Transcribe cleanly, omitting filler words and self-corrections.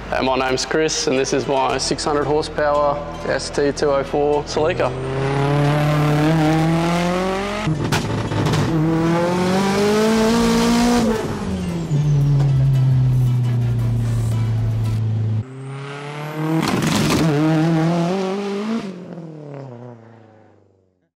My name's Chris and this is my 600 horsepower ST204 Celica.